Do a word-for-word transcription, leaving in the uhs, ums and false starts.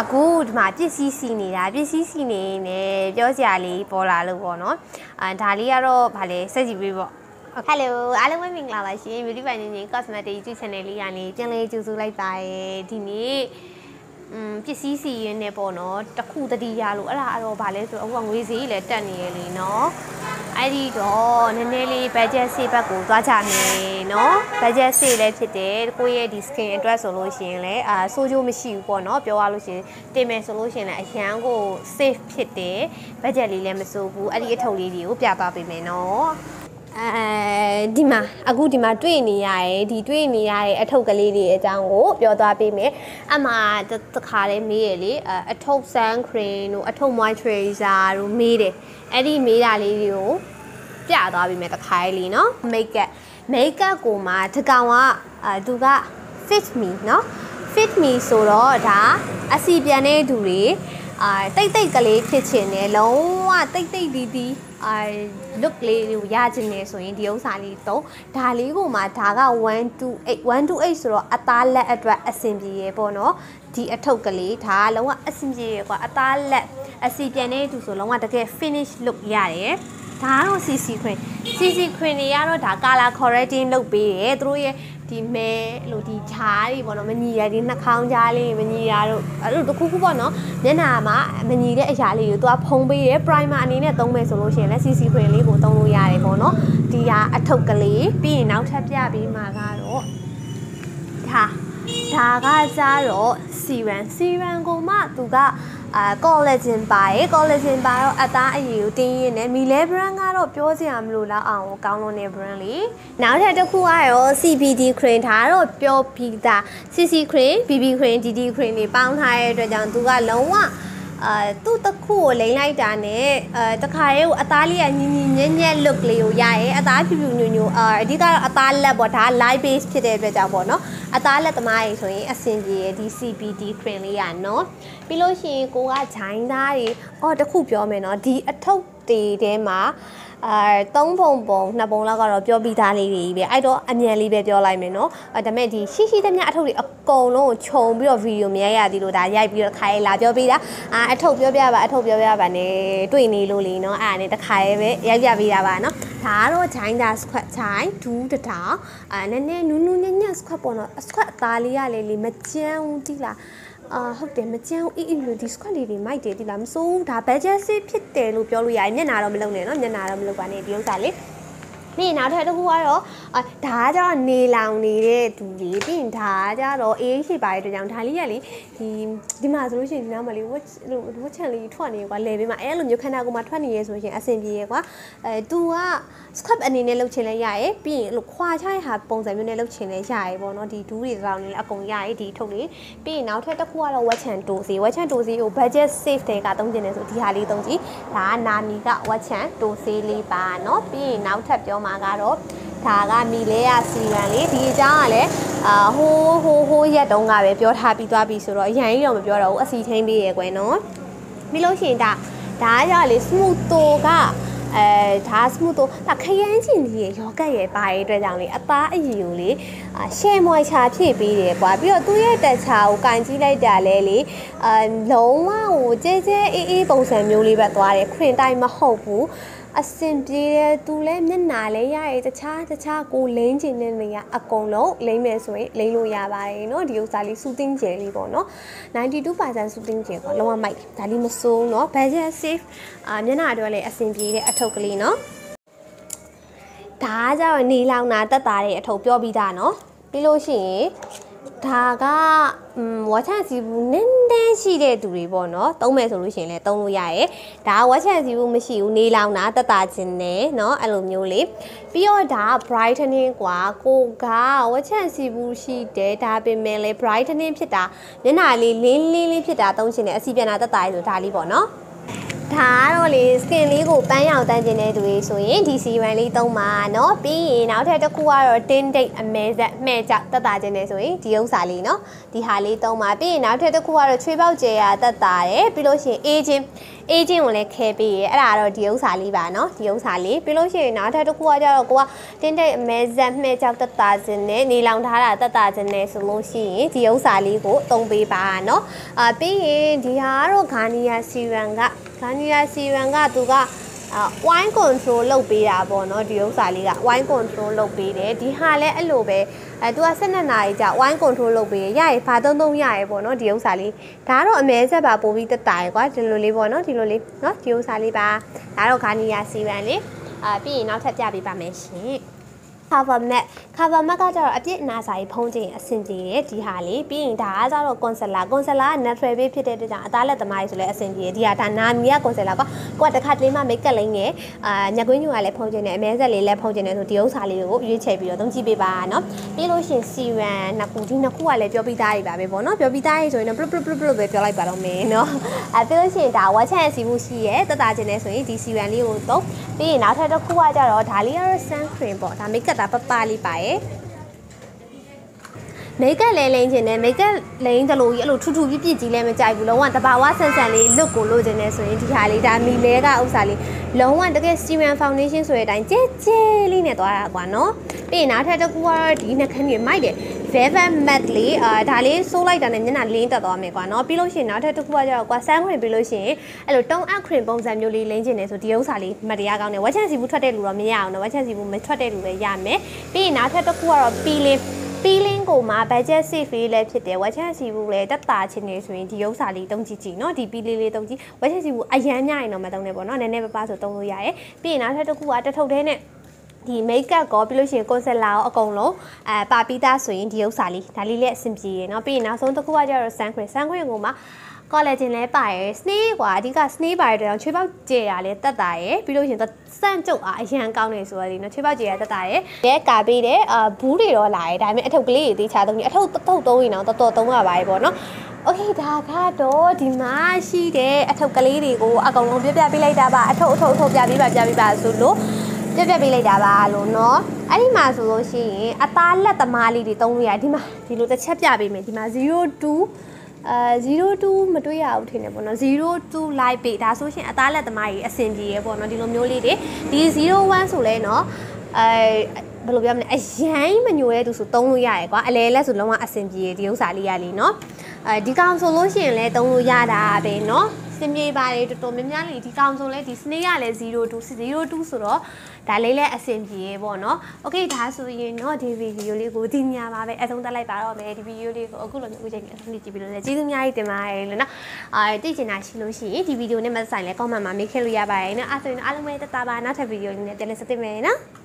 အခုဒီမှာပစ္စည်းစီနေတာပစ္စည်းစီနေနဲ့ပြောစရာလေးပေါ်လာလို့ပေါ့နော်အာဒါလေးကတော့ဗာလေစက်ကြည့်ပေးပေါ့ Hello အားလုံးပဲမင်္ဂလာပါရှင် Beauty by Nini Cosmetic YouTube channel လေးကနေပြန်လည်ကြိုဆိုလိုက်ပါရယ်ဒီနေ့อืมပစ္စည်းစီရင်းနဲ့ပေါ့နော်တခုတတိယလို့အဲ့ဒါအဲ့တော့ဗာလဲဆိုတော့အခုကငွေဈေးလည်းတက်နေရလေနော်အဲ့ဒီတော့နည်းနည်းလေး budget save ဘက်ကိုသွားကြမယ်နော် budget save လည်းဖြစ်တယ်ကိုယ့်ရဲ့ဒီ skin အတွက်ဆိုလို့ရှိရင်လည်းအာဆိုးကျိုးမရှိဘူးပေါ့နော်ပြောရလို့ရှိရင်တင်မယ်ဆိုလို့ရှိရင်လည်းအရန်ကို save ဖြစ်တယ် budget လေးလည်းမစိုးဘူးအဲ့ဒီအထုပ်လေးတွေကိုပြသွားပေးမယ်နော်အဲဒီမှာအခုဒီမှာတွေ့နေရတယ်ဒီတွေ့နေရတဲ့အထုပ်ကလေးတွေအကြောင်းကိုပြောသွားပေးမယ်အမှတခါလေးမေးရလေအထုပ် sun cream တို့အထုပ် moisturizer တို့မေးတယ်အဲ့ဒီမေးတာလေးတွေကိုပြသွားပေးမယ်တခါလေးเนาะ makeup makeup ကိုမှဒီကောင်ကအဲသူက fit me เนาะ fit me ဆိုတော့ဒါအစီပြန်တဲ့သူတွေအာတိတ်တိတ်ကလေးဖြစ်ချင်တယ်လုံးဝတိတ်တိတ်ဒီဒီအာ look လေးကိုရချင်တယ်ဆိုရင်ဒီဥစ္စာလေးတော့ဒါလေးကိုမှဒါကone two eight one two eightဆိုတော့အသားလက်အတွက်အဆင်ပြေရပေါ့နော်ဒီအထုပ်ကလေးဒါလုံးဝအဆင်ပြေရကွာအသားလက်အစီပြန်တဲ့သူဆိုလုံးဝတကယ် finish look ရတယ်ဒါကတော့ C C cream C C cream တွေကတော့ဒါ color correcting လုပ်ပေးတယ်သူတို့ရဲ့ဒီမဲလို့ဒီဂျားတွေပေါ့နော်မညီရဒီနှာခေါင်းကြားလေးမညီရတို့အဲ့လိုတခုခုပေါ့နော်မျက်နှာမှာမညီတဲ့အရာလေးကိုသူကဖုံးပေးတယ် primer အနေနဲ့သုံးမယ်ဆိုလို့ရှိရင်လည်း C C cream လေးကိုသုံးလို့ရတယ်ပေါ့နော်ဒီကအထုပ်ကလေးပြီးရင်နောက်ထပ်ပြပေးမှာကတော့ဒါဒါကကြတော့ serum serum ကိုမှသူကအာ collagen ပါရယ် collagen ပါတော့အသားအရည်ကိုတင်းရင်းနဲ့ Mile brand ကတော့ပြောစရာမလိုတော့အောင်ကောင်းလို့နေ brand လေးနောက်ထပ်တစ်ခုကတော့ C B D cream ဒါတော့ပြောပြီးသား C C cream B B cream D D cream တွေပေါင်းထားတဲ့အတွက်ကြောင့်သူကလုံးဝအာသူ့တစ်ခုကိုလိမ့်လိုက်တာနဲ့အဲတခါရဲကိုအသားလေးကညင်ညင်ညက်ညက် look လေးကိုရရဲအသားဖြူဖြူညူညူအာအဓိကတော့အသားလက်ပေါ့ဒါ light base ဖြစ်တဲ့အတွက်ကြောင့်ပေါ့နော်အသားလက်သမားကြီးဆိုရင်အဆင်ပြေဒီ C B D cream လေးရနော်ပြီးလို့ရှိရင်ကိုကဂျိုင်းသားတွေအော်တခုပြောမယ်နော်ဒီအထုပ်တွေထဲမှာအဲသုံးပုံပုံနှစ်ပုံလောက်ကတော့ပြောပြီးသားလေးတွေပဲအဲ့တော့အမြန်လေးပဲပြောလိုက်မယ်နော်အဲဒါမဲ့ဒီရှိရှိသမျှအထုပ်တွေအကုန်လုံးကိုခြုံပြီးတော့ဗီဒီယိုမရရသေးလို့ဒါရိုက်ပြီးတော့ခါရဲလာပြောပေးတာအာအထုပ်ပြောပြပါအထုပ်ပြောပြပါနဲ့တွေ့နေလို့လေနော်အဲ့ဒါနဲ့တခါရဲပဲရိုက်ပြပေးတာပါနော်ဒါကတော့ဂျိုင်းသား squat ဂျိုင်းဒူးတထောင်အဲနည်းနည်းနူးနူးညံ့ညံ့ squat ပေါ့နော် squat အသားလေးရလေလေမကြမ်းဘူးတိလားအာဟုတ်တယ်မကြမ်းအေးအေးလို့ဒီ squat လေးတွေမိုက်တယ်ဒီလားမစိုးဘူးဒါ budget save ဖြစ်တယ်လို့ပြောလို့ရတယ်မျက်နှာတော့မလုပ်နဲ့နော်မျက်နှာတော့မလုပ်ပါနဲ့ဒီဥစ္စာလေးပြီးနောက်ထပ်တစ်ခုကတော့အာဒါကကျတော့နေလောင်နေတဲ့သူတွေပြီးရင်ဒါကကျတော့အေးရှိပါတဲ့အတွက်ကြောင့်ဒါလေးကလေဒီဒီမှာဆိုလို့ရှိရင်ဒီနားမှာလေဝတ်ဝတ်ချန်လေးထွက်နေကွာလဲပေးမှာအဲ့လိုမျိုးခန္ဓာကိုယ်မှာထွက်နေရဲဆိုရင်အဆင်ပြေရဲကွာအဲသူက scrub အနေနဲ့လုပ်ချင်လဲရရဲပြီးရင်အဲ့လိုခွာချရဟာပုံစံမျိုးနဲ့လုပ်ချင်လဲရရဲပေါ့နော်ဒီဒူးတွေတောင်နေအကုန်ရရဲဒီထုတ်လေးပြီးရင်နောက်ထပ်တစ်ခုကတော့ဝတ်ချန်တိုစီဝတ်ချန်တိုစီကို budget save တွေကသုံးချင်တယ်ဆိုဒီဟာလေးသုံးကြည့်ဒါကနာမီကဝတ်ချန်တိုစီလေးပါနော်ပြီးရင်နောက်ထပ်ပြောမှာကတော့ဒါကမီလဲရစီရန်လေးဒီအကြောင်းကလည်းအာဟိုးဟိုးဟိုးရက်တုန်းကပဲပြောထားပြီးသွားပြီဆိုတော့အရင်ကြီးတော့မပြောတော့ဘူးအစီချင်းပေးရဲကွယ်နော်ပြီးလို့ရှိရင်ဒါဒါကလေ smooth တိုကအဲဒါ smooth တိုဒါခရမ်းချင်ကြီးရောကက်ရဲ့ပါရဲ့အတွက်ကြောင့်လေအသားအရည်ကိုလေရှယ်မွိုင်ချာဖြည့်ပေးတယ်ကွာပြီးတော့သူ့ရဲ့တက်ချာကိုကန်ကြည့်လိုက်တာလဲလေအလုံးဝဟိုကျဲကျဲအေးအေးပုံစံမျိုးလေးပဲသွားတယ်ခရင်တိုင်းမဟုတ်ဘူးအစင်ပြေတယ်သူလဲမျက်နှာလဲရရဲတခြားတခြားကိုလိမ့်ချင်တဲ့နေရာအကုန်လုံးလိမ့်မယ်ဆိုရင်လိမ့်လို့ရပါတယ်เนาะဒီဥစ္စာလေး soothing gel လေးပေါ့เนาะninety-two percent soothing gel ပေါ့လုံးဝမိုက်ဒါလေးမစိုးเนาะ budget save အာမျက်နှာအတွက်လည်းအဆင်ပြေတဲ့အထုပ်ကလေးเนาะဒါကကြတော့နေလောင်တာတက်တာတဲ့အထုပ်ပြောပြီးသားเนาะပြီးလို့ရှိရင်ဒါကอืมဝါချန်စီဘူးနင်းနင်းရှိတဲ့သူတွေပေါ့နော်သုံးမယ်ဆိုလို့ရှိရင်လည်းသုံးလို့ရရဲဒါဝါချန်စီဘူးမရှိဘူးနေလောင်တာတက်တာခြင်းနဲ့เนาะအဲ့လိုမျိုးလေးပြီးတော့ဒါ brightening กว่าကိုကဝါချန်စီဘူးရှိတယ်ဒါပေမဲ့လည်း brightening ဖြစ်တာမျက်နှာလေးလင်းလင်းလေးဖြစ်တာသုံးခြင်းနဲ့အစီပြန်တာတက်တာဆိုဒါလေးပေါ့နော်ဒါကတော့လေ skin လေးကိုပန်းရောင်တန်းကျင်တဲ့သူတွေဆိုရင်ဒီ serum လေးသုံးပါเนาะပြီးရင်နောက်ထပ်တစ်ခုကတော့ tin date အမဲဆက်မှဲ့ကြောက်တက်တာကျင်နေဆိုရင်ဒီဥစ္စာလေးเนาะဒီဟာလေးသုံးပါပြီးရင်နောက်ထပ်တစ်ခုကတော့ချွေးပေါက်ကျဲရတက်တာတယ်ပြီးလို့ရှိရင် aging အေးချင်းကိုလည်းခဲပေးရဲအဲ့ဒါတော့ဒီဥစ္စာလေးပါနော်ဒီဥစ္စာလေးပြီးလို့ရှိရင်နောက်ထပ်တစ်ခုကကြတော့ကိုကတင်းတဲ့အမဲဇက်မှဲကြောက်တက်တာခြင်းနဲ့နေလောင်ထားတာတက်တာခြင်းနဲ့ဆိုလို့ရှိရင်ဒီဥစ္စာလေးကိုအသုံးပေးပါနော်အာပြီးရင်ဒီဟာကတော့ဂါနီယာစီရန်ကဂါနီယာစီရန်ကသူကwine control လုပ်ပေးတာပေါ့နော်ဒီဥစ္စာလေးက wine control လုပ်ပေးတယ်ဒီဟာလည်းအဲ့လိုပဲအဲသူက၁၂နာရီကြာ wine control လုပ်ပေးရရရဘာသုံးသုံးရရပေါ့နော်ဒီဥစ္စာလေးဒါကတော့အမဲဆက်ပါပို့ပြီးတက်တာရယ်ကွာဒီလိုလေးပေါ့နော်ဒီလိုလေးနော်ဒီဥစ္စာလေးပါဒါတော့ဂါနီယာစီရန်လေးအာပြီးရင်နောက်ထပ်ပြပေးပါမယ်ရှင်cover mat cover mat ကကြတော့အပြည့်အနာစာကြီးဖုံးခြင်းအဆင်ပြေတယ်ဒီဟာလေးပြီးရင်ဒါကကြတော့ concealer concealer က natural base ဖြစ်တဲ့အတွက်ကြောင့်အသားလက်သမားကြီးဆိုလဲအဆင်ပြေတယ်ဒီဟာဒါနာမီက concealer ကကိုကတစ်ခါတလေမှ make up လိမ့်ငယ်အာညကွင်းညူကလည်းဖုံးခြင်းနဲ့အမဲဆက်လေးလည်းဖုံးခြင်းနဲ့ဆိုဒီဥစ္စာလေးကိုရွေးချယ်ပြီးတော့သုံးကြည့်ပေးပါနော်ပြီးလို့ရှင် serum နှစ်ခုဒီနှစ်ခုကလည်းပြောပြီးသားကြီးပါပဲပေါ့နော်ပြောပြီးသားကြီးဆိုရင်တော့ plop plop plop ပဲပြောလိုက်ပါတော့မယ်နော်အဲပြီးလို့ရှင်ဒါ watch and စီမှုရှိရဲတက်တာခြင်းနဲ့ဆိုရင်ဒီ serum လေးကိုသုံးပြီးရင်နောက်ထပ်တစ်ခုကကြတော့ဒါလေးကတော့ sun cream ပေါ့ဒါ make up တာပပလေးပါရဲ့မိတ်ကပ်လဲလိမ့်ခြင်းနဲ့မိတ်ကပ်လိမ့်တလို့ကြီးအဲ့လိုထူထူပြပြကြီးလဲမကြိုက်ဘူးလုံးဝတဘာဝဆန်ဆန်လေး look ကိုလိုချင်နေဆိုရင်ဒီဟာလေးဒါမီလဲကဥစ္စာလေးလုံးဝတကယ် serum foundation ဆိုတဲ့အတိုင်းကြဲကြဲလေးနဲ့သွားတာကွာနော်ပြီးရင်နောက်ထပ်တစ်ခုကတော့ဒီနှခမ်းကြီးမိုက်တယ် velvet matte လေးအာဒါလေးစိုးလိုက်တာနဲ့မျက်နှာလင်းတက်သွားမယ်ကွာနော်ပြီးလို့ရှိရင်နောက်ထပ်တစ်ခုကကျတော့ကွာ sun cream ပြီးလို့ရှိရင်အဲ့လိုတုံးအ cream ပုံစံမျိုးလေးလိမ့်ခြင်းနေဆိုဒီဥစ္စာလေးမတရားကောင်းတယ်ဝက်ချန်စီဘူးထွက်တဲ့လူတော့မရအောင်နော်ဝက်ချန်စီဘူးမထွက်တဲ့လူလည်းရမယ်ပြီးရင်နောက်ထပ်တစ်ခုကတော့ peeling peeling ကိုမှာ budget safe လေးလည်းဖြစ်တယ်ဝက်ချန်စီဘူးလည်းတက်တာချင်းနေဆိုရင်ဒီဥစ္စာလေးတုံးကြည့်ကြည့်နော်ဒီ peeling လေးတုံးကြည့်ဝက်ချန်စီဘူးအရန်ညရင်တော့မတုံးနဲ့ပေါ့နော်နည်းနည်းပါးပါးဆိုတုံးလို့ရရဲ့ပြီးရင်နောက်ထပ်တစ်ခုကတထုပ်သေးနဲ့ဒီ makeup ကိုပြီးလို့ရှိရင် concealer ကိုအကုန်လုံးအဲပါပြီးသားဆိုရင်ဒီဥစ္စာလေးဒါလေးလည်းအဆင်ပြေရယ်เนาะပြီးရင်နောက်ဆုံးတစ်ခုကကျတော့ sun cream sun cream ကိုမှ collagen လဲပါရယ် snail ကွာအဓိက snail ပါရတဲ့ချွေးပေါက်ကျေရလဲတက်တာရယ်ပြီးလို့ရှိရင်စန့်ကျုပ်အားအရန်ကောင်းနေဆိုရယ်เนาะချွေးပေါက်ကျေရတက်တာရယ်ရဲကာပေးတယ်အာဘူးတွေတော့လာရယ်ဒါပေမဲ့အထုပ်ကလေးတွေတေးချသုံးနေအထုပ်တုပ်သုံးရင်တော့တော်တော်သုံးရပါရယ်ပေါ့เนาะโอเคဒါကတော့ဒီမှာရှိတဲ့အထုပ်ကလေးတွေကိုအကောင်လုံးပြပြပေးလိုက်တာပါအထုပ်အထုပ်အထုပ်ပြပေးပါပြပေးပါဆိုလို့ပြပြပေးလိုက်တာပါလို့เนาะအဲ့ဒီမှာဆိုလို့ရှိရင်အသားလက်သမားလေးတွေသုံးလို့ရဒီမှာဒီလိုတစ်ချက်ပြပေးမယ်ဒီမှာzero twoအဲzero twoမတွေ့ရဘူးထင်တယ်ပေါ့နော်zero two လိုက်ပေးဒါဆိုရှင်အသားလက်သမားကြီးအဆင်ပြေရပေါ့နော်ဒီလိုမျိုးလေးတွေဒီzero oneဆိုလဲเนาะအဲဘယ်လိုပြောမလဲအရင်မညိုရဲသူဆိုသုံးလို့ရရယ်ကွာအလဲလက်ဆိုလုံးဝအဆင်ပြေဒီဥစ္စာလေးရလေးเนาะအဲဒီကောင်ဆိုလို့ရှိရင်လဲသုံးလို့ရတာပဲเนาะစင်ပြေပါတယ်တော်တော်များများလေးဒီကောင်ဆိုလဲဒီ snake ကလည်းzero two zero twoဆိုတော့ဒါလေးလည်းအဆင်ပြေပေါ့နော်โอเคဒါဆိုရင်เนาะဒီဗီဒီယိုလေးကိုဒီညပါပဲအဆုံးသတ်လိုက်ပါတော့မယ်ဒီဗီဒီယိုလေးကိုအခုလိုမျိုးအခုချိန်အဆုံးထိကြည့်ပြီးလို့လည်းကျေးဇူးအများကြီးတင်ပါတယ်လို့နော်အာသိချင်တာရှိလို့ရှိရင်ဒီဗီဒီယိုနဲ့မဆိုင်လဲ comment မှာမေးခဲ့လို့ရပါတယ်နော်အဲ့ဆိုရင်အားလုံးပဲတက်တာပါနောက်ထပ်ဗီဒီယိုလေးနဲ့ပြန်လည်ဆက်သွယ်မယ်နော်